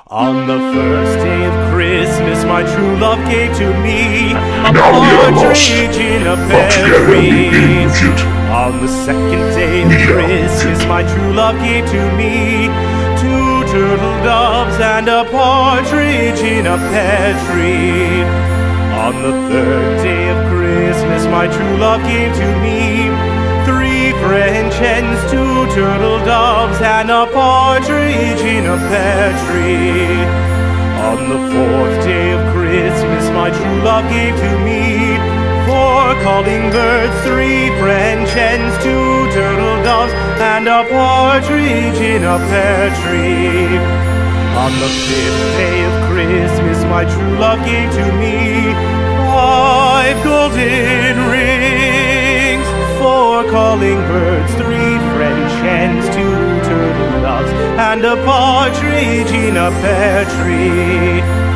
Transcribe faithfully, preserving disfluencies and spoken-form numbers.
On the first day of Christmas, my true love gave to me a partridge in a pear tree. On the second day of Christmas, my true love gave to me two turtle doves and a partridge in a pear tree. On the third day of Christmas, my true love gave to me three French hens, two turtle doves, and a partridge in a pear tree. On the fourth day of Christmas, my true love gave to me four calling birds, three French hens, two turtle doves, and a partridge in a pear tree. On the fifth day of Christmas, my true love gave to me five golden rings, four calling birds, three French hens, two turtle doves, and a partridge in a pear tree.